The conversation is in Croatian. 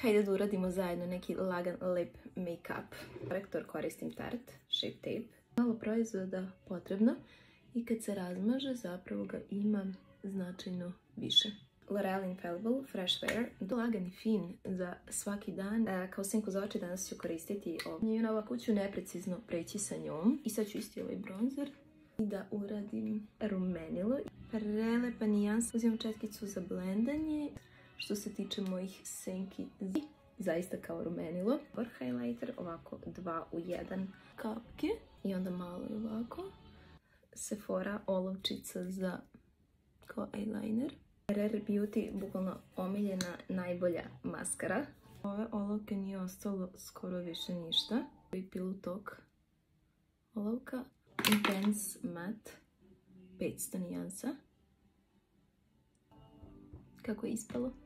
Hajde da uradimo zajedno neki lagan lip make-up. Korektor koristim Tarte Shape Tape. Malo proizvoda potrebno i kad se razmaže zapravo ga imam značajno više. L'Oreal Infallible Fresh Wear. Lagan i fin za svaki dan. Kao senku za oči danas ću koristiti ovo. I ovako ću neprecizno preći sa njom. I sad ću isti ovaj bronzer. I da uradim rumenilo. Prelepa nijans. Uzimam četkicu za blendanje. Što se tiče mojih senki, zaista kao rumenilo. Highlighter, ovako 2 u 1 kapke. I onda malo i ovako. Sephora olovčica za kao eyeliner. Rare Beauty, bukvalno omiljena najbolja maskara. Ove olovke nije ostalo skoro više ništa. I Pillow Talk olovka. Intense Matte 500 nijansa. Kako je ispalo?